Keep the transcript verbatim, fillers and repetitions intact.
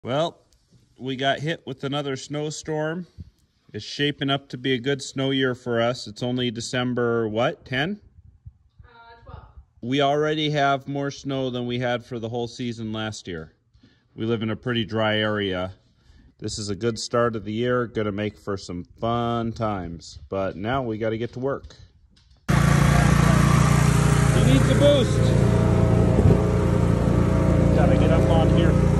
Well, we got hit with another snowstorm. It's shaping up to be a good snow year for us. It's only December, what, ten? Uh, twelve. We already have more snow than we had for the whole season last year. We live in a pretty dry area. This is a good start of the year, gonna make for some fun times. But now we gotta get to work. He needs a boost. Gotta get up on here.